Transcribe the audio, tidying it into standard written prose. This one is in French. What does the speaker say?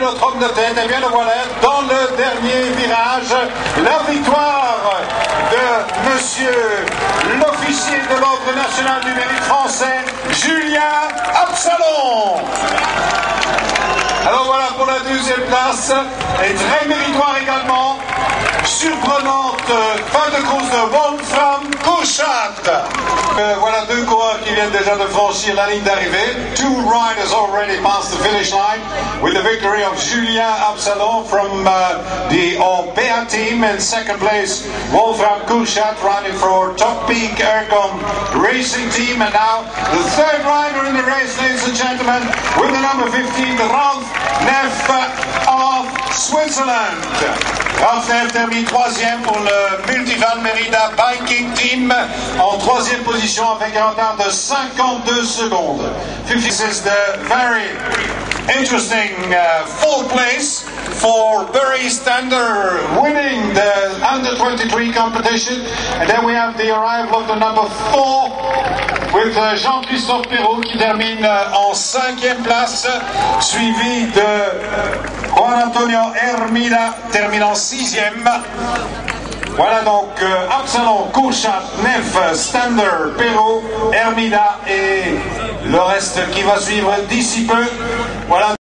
notre homme de tête. Et bien le voilà dans le dernier virage. La victoire de monsieur l'officier de l'Ordre national du mérite français, Julien Absalon. Alors voilà pour la deuxième place, et très méritoire également, surprenante fin de course de Wolfram Kuschat. Voilà deux coureurs qui viennent déjà de franchir la ligne d'arrivée. Two riders already passed the finish line with the victory of Julien Absalon from the Orbea team. In second place, Wolfram Kuschat riding for Top Peak Ergon Racing Team. And now the third rider in the race, ladies and gentlemen, with the number 15, Ralph Neff of Switzerland. Ralph Neff termine troisième pour le Multivan Merida Biking Team en troisième position avec un retard de 52 secondes. This is the very interesting fourth place for Barry Stander winning the under-23 competition. And then we have the arrival of the number 4 with Jean-Christophe Perrault qui termine en cinquième place, suivi de Juan Antonio Hermida terminant sixième. Voilà donc Absalon, Kuschat, Neff, Stander, Perrault, Hermida et le reste qui va suivre d'ici peu. Voilà.